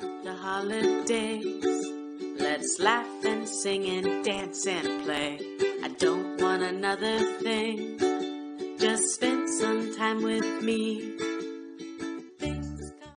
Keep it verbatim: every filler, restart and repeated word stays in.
the holidays. Let's laugh and sing and dance and play. I don't want another thing. Just spend some time with me.